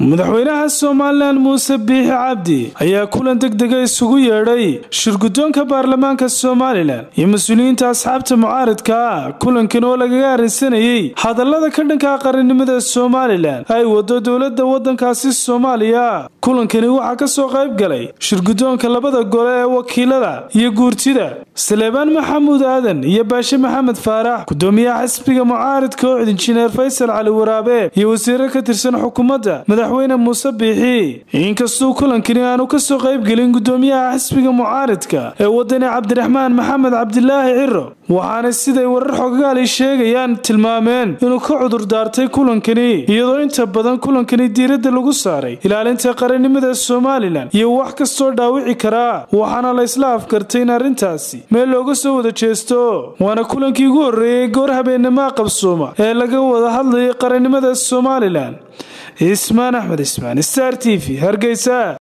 madaxweynaha Soomaaliland Muuse Biixi Cabdi ayaa kulan degdeg ah isugu yeedhay shirguddoonka baarlamaanka Soomaaliland iyo mas'uuliyiinta asxaabta mucaaradka kulankan oo lagaga arinsanayay hadallada ka dhanka qarannimada Soomaaliland ay wado dawladda waddankaasi Soomaaliya. kulankani waxa ka soo qayb galay shirguddoonka labada gole ee wakiilada iyo guurtida Salebaan Maxamuud Aadan iyo Baashe Maxamed Faarax, gudoomiyaha xisbiga mucaaradka oo Injineer Faysal Cali Waraabe iyo wasiirka ka tirsan xukuumadda madaxweyne Muuse Biixi. inkastoo kulankani aanu ka soo qayb galin gudoomiyaha xisbiga mucaaradka ee wadani Cabdiraxmaan Maxamed Cabdilaahi Ciro, waxaana siday warar xogaal ay sheegayaan tilmaameen inuu ka cudur daartay kulankani, iyadoo inta badan kulankani diiradda lagu saaray ilaalinta qarannimada Soomaaliland iyo wax kastoo dhaawici kara, waxaana la isla afkartay in arrintaasi meel looga soo wada jeesto. waana kulankii ugu horeeyay goor habeenimo qabsooma ee laga wada hadlayay qarannimada Soomaaliland. Ismaan Axmed Ismaan, Star TV, Hargeysa.